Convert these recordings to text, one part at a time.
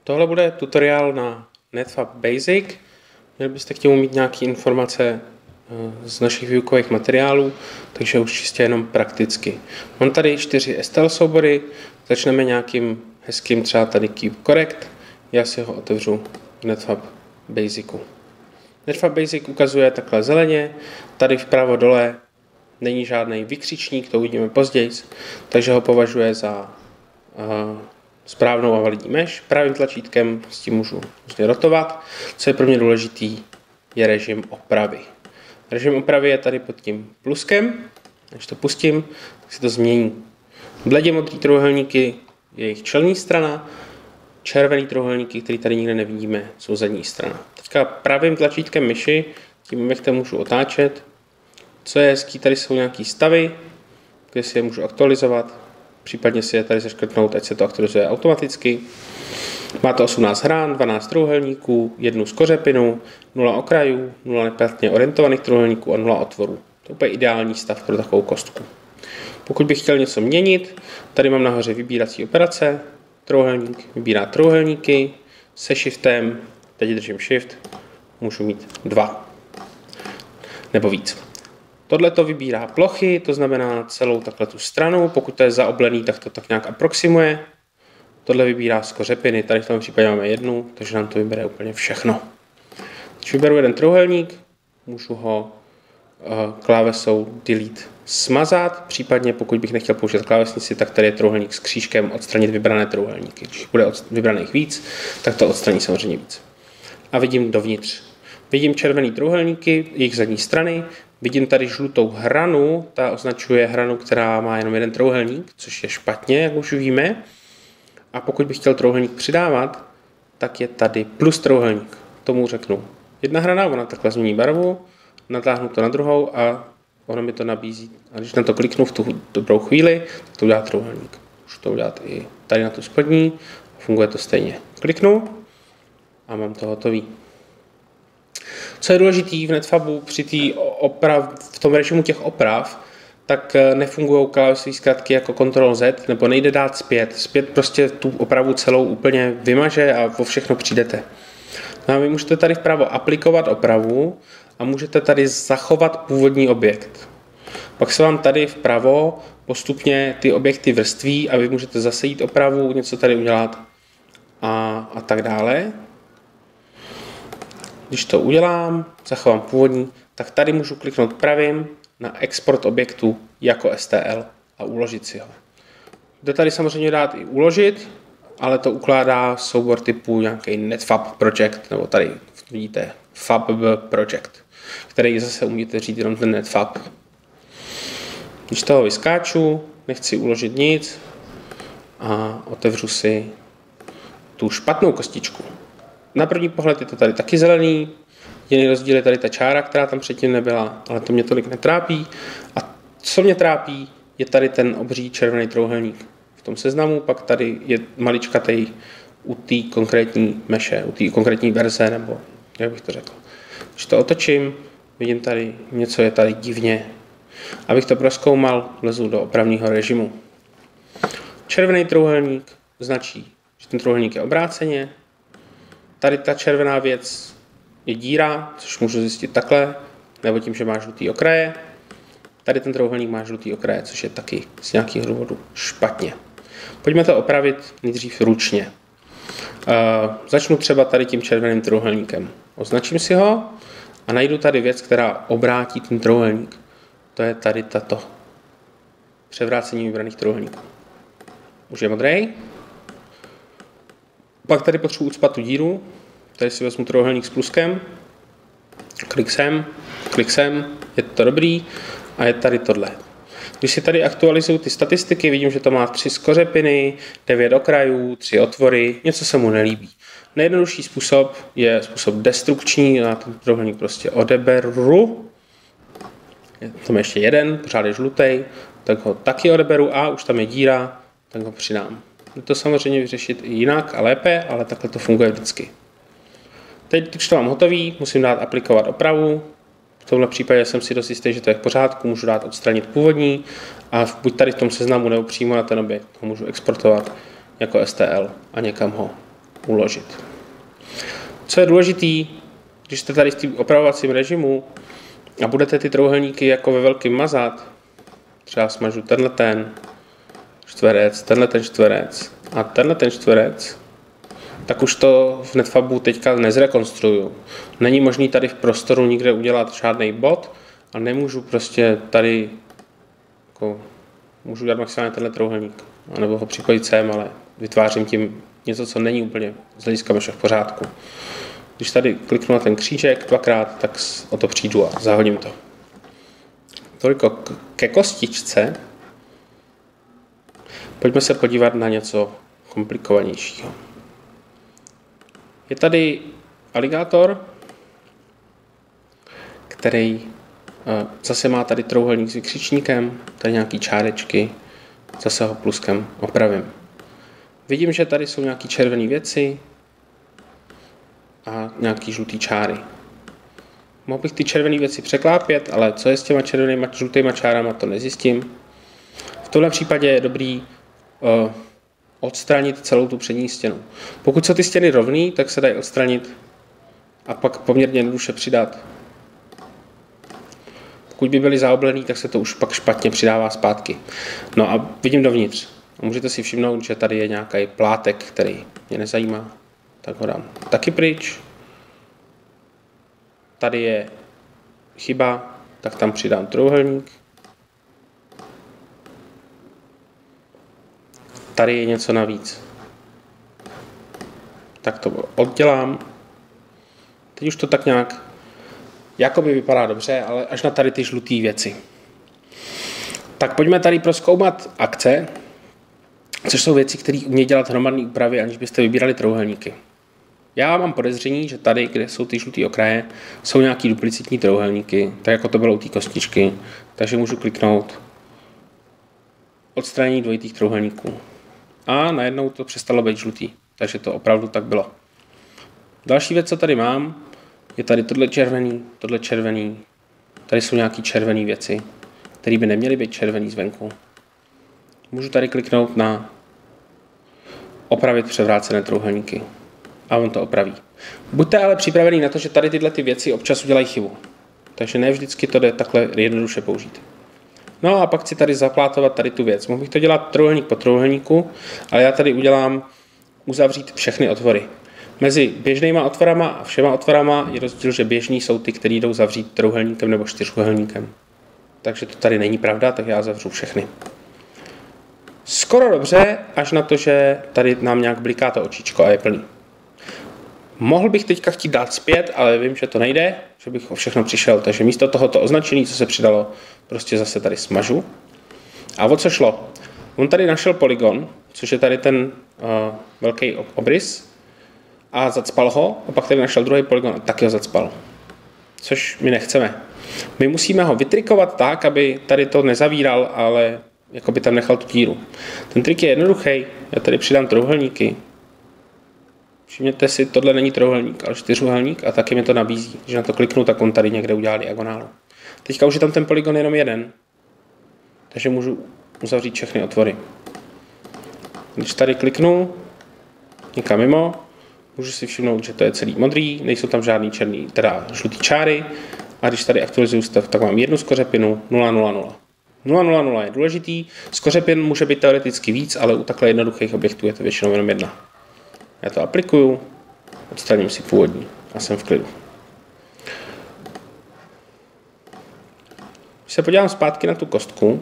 Tohle bude tutoriál na NetFab Basic. Měli byste k němu mít nějaké informace z našich výukových materiálů, takže už čistě jenom prakticky. Mám tady 4 STL soubory, začneme nějakým hezkým, třeba tady Keep Correct. Já si ho otevřu v NetFab Basicu. NetFab Basic ukazuje takhle zeleně, tady vpravo dole není žádný vykřičník, to uvidíme později, takže ho považuje za správnou a validní mesh. Pravým tlačítkem s tím můžu rotovat. Co je pro mě důležitý, je režim opravy. Režim opravy je tady pod tím pluskem. Když to pustím, tak si to změní. Bledě modrý trojúhelníky je jejich čelní strana, červený trojúhelníky, který tady nikde nevidíme, jsou zadní strana. Teďka pravým tlačítkem myši, tím nechtem můžu otáčet. Co je hezký, tady jsou nějaký stavy, kde si je můžu aktualizovat, případně si je tady seškrtnout, ať se to aktualizuje automaticky. Má to 18 hran, 12 trojúhelníků, 1 skořepinu, 0 okrajů, 0 neplatně orientovaných trojúhelníků a 0 otvorů. To je úplně ideální stav pro takovou kostku. Pokud bych chtěl něco měnit, tady mám nahoře vybírací operace, trojúhelník vybírá trojúhelníky, se shiftem, teď držím shift, můžu mít 2 nebo víc. Tohle to vybírá plochy, to znamená celou takhle tu stranu, pokud to je zaoblený, tak to tak nějak aproximuje. Tohle vybírá skořepiny, tady v tom případě máme 1, takže nám to vybere úplně všechno. Když vyberu jeden trojúhelník, můžu ho klávesou Delete smazat, případně pokud bych nechtěl použít klávesnici, tak tady je trojúhelník s křížkem odstranit vybrané trojúhelníky. Když bude vybraných víc, tak to odstraní samozřejmě víc. A vidím dovnitř. Vidím červený trojúhelníky, jejich zadní strany, vidím tady žlutou hranu, ta označuje hranu, která má jenom jeden trojúhelník, což je špatně, jak už víme. A pokud bych chtěl trojúhelník přidávat, tak je tady plus trojúhelník. Tomu řeknu 1 hrana, ona takhle změní barvu, natáhnu to na druhou a ono mi to nabízí. A když na to kliknu v tu dobrou chvíli, tak to udělá trojúhelník. Můžu to udělat i tady na tu spodní, funguje to stejně. Kliknu a mám to hotový. Co je důležité v NetFabu při v tom režimu těch oprav, tak nefungují klávesové zkratky jako Ctrl+Z, nebo nejde dát zpět. Zpět prostě tu opravu celou úplně vymaže a o všechno přijdete. No a vy můžete tady vpravo aplikovat opravu a můžete tady zachovat původní objekt. Pak se vám tady vpravo postupně ty objekty vrství a vy můžete zase jít opravu, něco tady udělat a tak dále. Když to udělám, zachovám původní, tak tady můžu kliknout pravým na export objektu jako STL a uložit si ho. Jde tady samozřejmě dát i uložit, ale to ukládá soubor typu nějaký NetFab project, nebo tady vidíte Fab project, který zase umíte říct jenom ten NetFab. Když toho vyskáču, nechci uložit nic a otevřu si tu špatnou kostičku. Na první pohled je to tady taky zelený, jediný rozdíl je tady ta čára, která tam předtím nebyla, ale to mě tolik netrápí. A co mě trápí, je tady ten obří červený trojúhelník v tom seznamu, pak tady je maličkatej u té konkrétní meše, u té konkrétní verze, nebo jak bych to řekl. Když to otočím, vidím tady, něco je tady divně. Abych to prozkoumal, vlezu do opravného režimu. Červený trojúhelník značí, že ten trojúhelník je obráceně. Tady ta červená věc je díra, což můžu zjistit takhle, nebo tím, že má žlutý okraje. Tady ten trojúhelník má žlutý okraje, což je taky z nějakého důvodu špatně. Pojďme to opravit nejdřív ručně. Začnu třeba tady tím červeným trojúhelníkem. Označím si ho a najdu tady věc, která obrátí ten trojúhelník. To je tady tato. Převrácení vybraných trojúhelníků. Už je modrý. Pak tady potřebuji ucpat tu díru. Tady si vezmu trojúhelník s pluskem. Klik sem, je to dobrý. A je tady tohle. Když si tady aktualizuju ty statistiky, vidím, že to má 3 skořepiny, 9 okrajů, 3 otvory. Něco se mu nelíbí. Nejjednodušší způsob je způsob destrukční. Já ten trojúhelník prostě odeberu. Je tam ještě jeden, pořád je žlutý. Tak ho taky odeberu a už tam je díra, tak ho přidám. Jde to samozřejmě vyřešit i jinak a lépe, ale takhle to funguje vždycky. Teď, když to mám hotový, musím dát aplikovat opravu. V tomhle případě jsem si dost jistý, že to je v pořádku, můžu dát odstranit původní a buď tady v tom seznamu nebo přímo na ten objekt ho můžu exportovat jako STL a někam ho uložit. Co je důležitý, když jste tady v tím opravovacím režimu a budete ty trouhelníky jako ve velkým mazat, třeba smažu tenhle ten čtverec, tenhle ten čtverec a tenhle ten čtverec, tak už to v Netfabu teďka nezrekonstruju. Není možný tady v prostoru nikde udělat žádný bod a nemůžu prostě tady jako, můžu dát maximálně tenhle trouhelník, nebo ho připojit sem, ale vytvářím tím něco, co není úplně z hlediska meše v pořádku. Když tady kliknu na ten křížek dvakrát, tak o to přijdu a zahodím to. Toliko ke kostičce. Pojďme se podívat na něco komplikovanějšího. Je tady aligátor, který zase má tady trouhelník s vykřičníkem, tady nějaký čárečky, zase ho pluskem opravím. Vidím, že tady jsou nějaké červené věci a nějaký žlutý čáry. Mohl bych ty červené věci překlápět, ale co je s těma červenýma žlutýma čárama, to nezjistím. V tomhle případě je dobrý odstranit celou tu přední stěnu. Pokud jsou ty stěny rovný, tak se dají odstranit a pak poměrně jednoduše přidat. Pokud by byly zaoblený, tak se to už pak špatně přidává zpátky. No a vidím dovnitř. A můžete si všimnout, že tady je nějaký plátek, který mě nezajímá. Tak ho dám taky pryč. Tady je chyba, tak tam přidám trouhelník. Tady je něco navíc. Tak to oddělám. Teď už to tak nějak jakoby vypadá dobře, ale až na tady ty žluté věci. Tak pojďme tady prozkoumat akce, což jsou věci, které umí dělat hromadné úpravy, aniž byste vybírali trouhelníky. Já mám podezření, že tady, kde jsou ty žluté okraje, jsou nějaký duplicitní trouhelníky, tak jako to bylo u té kostičky. Takže můžu kliknout odstranění dvojitých trouhelníků. A najednou to přestalo být žlutý, takže to opravdu tak bylo. Další věc, co tady mám, je tady tohle červený. Tady jsou nějaké červené věci, které by neměly být červený zvenku. Můžu tady kliknout na opravit převrácené trouhelníky. A on to opraví. Buďte ale připravený na to, že tady tyhle ty věci občas udělají chybu. Takže ne vždycky to jde takhle jednoduše použít. No a pak chci tady zaplátovat tady tu věc. Mohl bych to dělat trouhelník po trouhelníku, ale já tady udělám uzavřít všechny otvory. Mezi běžnýma otvorama a všema otvorama je rozdíl, že běžní jsou ty, které jdou zavřít trouhelníkem nebo čtyřúhelníkem. Takže to tady není pravda, tak já zavřu všechny. Skoro dobře, až na to, že tady nám nějak bliká to očičko a je plný. Mohl bych teďka chtít dát zpět, ale vím, že to nejde, že bych o všechno přišel, takže místo tohoto označení, co se přidalo, prostě zase tady smažu. A o co šlo? On tady našel polygon, což je tady ten velký obrys, a zacpal ho, a pak tady našel druhý polygon a taky ho zacpal. Což my nechceme. My musíme ho vytrikovat tak, aby tady to nezavíral, ale jako by tam nechal tu díru. Ten trik je jednoduchý, já tady přidám trouhelníky. Všimněte si, tohle není trouhelník, ale čtyřúhelník a taky mi to nabízí. Když na to kliknu, tak on tady někde udělá diagonálu. Teďka už je tam ten polygon jenom jeden. Takže můžu uzavřít všechny otvory. Když tady kliknu někam mimo, můžu si všimnout, že to je celý modrý, nejsou tam žádný černý, teda žlutý čáry. A když tady aktualizuju stav, tak mám jednu skořepinu 0,00. 0,00 je důležitý. Skořepin může být teoreticky víc, ale u takhle jednoduchých objektů je to většinou jenom jedna. Já to aplikuju, odstraním si původní a jsem v klidu. Když se podívám zpátky na tu kostku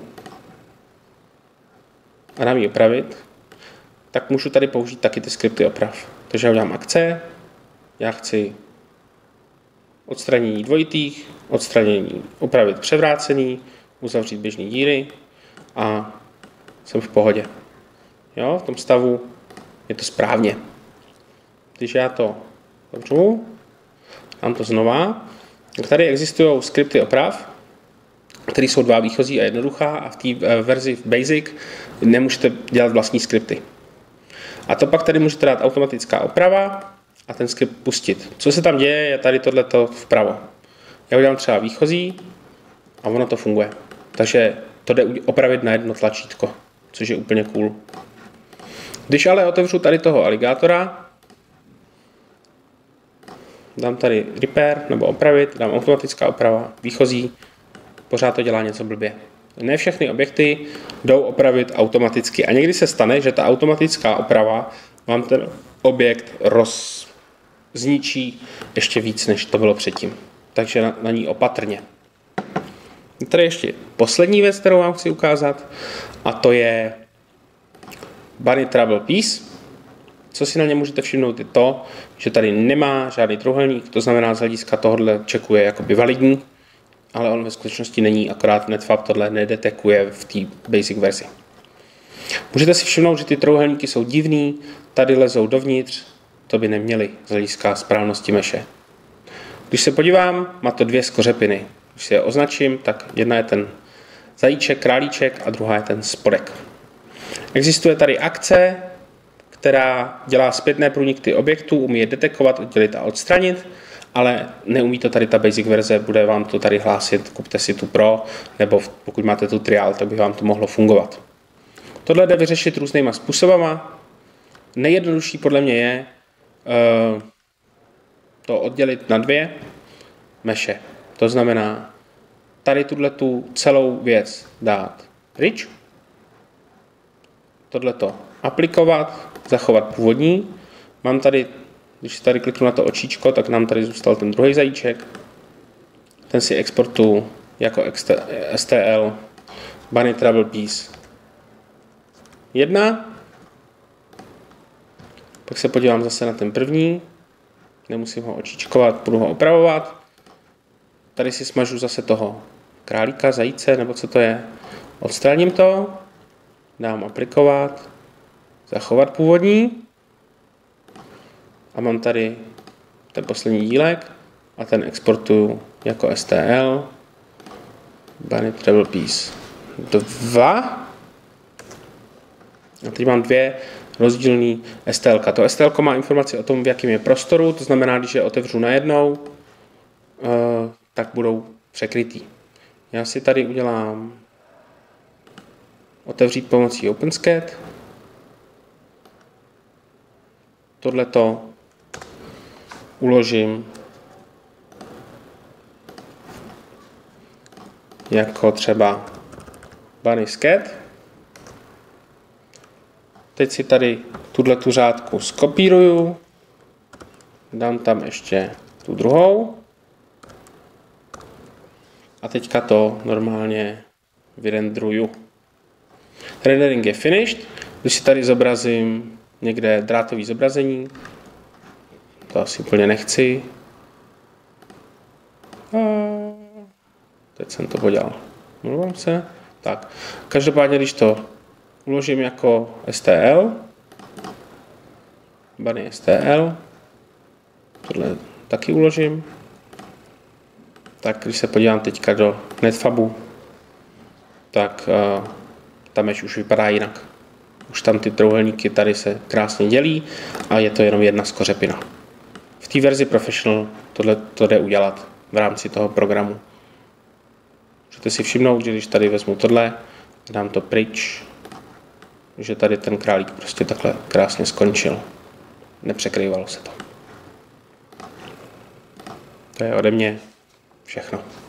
a dám ji opravit, tak můžu tady použít taky ty skripty oprav. Takže já udělám akce, já chci odstranění dvojitých, odstranění, opravit převrácení, uzavřít běžné díry a jsem v pohodě. Jo, v tom stavu je to správně. Když já to zavřu, dám to znova, tak tady existují skripty oprav, které jsou dva výchozí a jednoduchá a v té verzi v Basic nemůžete dělat vlastní skripty. A to pak tady můžete dát automatická oprava a ten skript pustit. Co se tam děje, je tady tohleto vpravo. Já udělám třeba výchozí a ono to funguje. Takže to jde opravit na jedno tlačítko, což je úplně cool. Když ale otevřu tady toho aligátora, dám tady repair nebo opravit, dám automatická oprava, výchozí, pořád to dělá něco blbě. Ne všechny objekty jdou opravit automaticky a někdy se stane, že ta automatická oprava vám ten objekt zničí ještě víc, než to bylo předtím. Takže na ní opatrně. Tady ještě poslední věc, kterou vám chci ukázat, a to je Bunny Trouble Piece. Co si na ně můžete všimnout je to, že tady nemá žádný trojúhelník, to znamená z hlediska tohohle checku je jakoby validní, ale on ve skutečnosti není, akorát Netfab tohle nedetekuje v té basic verzi. Můžete si všimnout, že ty trojúhelníky jsou divný, tady lezou dovnitř, to by neměli z hlediska správnosti meše. Když se podívám, má to dvě skořepiny. Když si je označím, tak jedna je ten zajíček, králíček a druhá je ten spodek. Existuje tady akce, která dělá zpětné průniky objektů, umí je detekovat, oddělit a odstranit, ale neumí to tady ta basic verze, bude vám to tady hlásit, kupte si tu Pro, nebo pokud máte tu Trial, tak by vám to mohlo fungovat. Tohle jde vyřešit různýma způsobama. Nejjednodušší podle mě je to oddělit na dvě meše. To znamená tady tu celou věc dát pryč, tohleto aplikovat, zachovat původní. Mám tady, když tady kliknu na to očíčko, tak nám tady zůstal ten druhý zajíček. Ten si exportuju jako STL Bunny Trouble Piece 1. Pak se podívám zase na ten první. Nemusím ho očíčkovat, budu ho opravovat. Tady si smažu zase toho králíka, zajíce, nebo co to je. Odstraním to, dám aplikovat, zachovat původní a mám tady ten poslední dílek a ten exportuju jako STL Bunny Trouble Piece 2. A teď mám dvě rozdílný STL. To STL má informaci o tom, v jakém je prostoru, to znamená, když je otevřu najednou, tak budou překrytý. Já si tady udělám otevřít pomocí OpenSCAD. Tohleto uložím jako třeba Bunny Scat. Teď si tady tu řádku skopíruju, dám tam ještě tu druhou a teďka to normálně vyrendruju. Rendering je finished. Když si tady zobrazím někde drátový zobrazení, to asi úplně nechci. Teď jsem to podělal. Mluvám se. Tak. Každopádně, když to uložím jako STL, Bunny STL, tohle taky uložím, tak když se podívám teďka do Netfabu, tak tam už vypadá jinak. Už tam ty trojúhelníky tady se krásně dělí a je to jenom jedna skořepina. V té verzi Professional tohle to jde udělat v rámci toho programu. Můžete si všimnout, že když tady vezmu tohle, dám to pryč, že tady ten králík prostě takhle krásně skončil. Nepřekrývalo se to. To je ode mě všechno.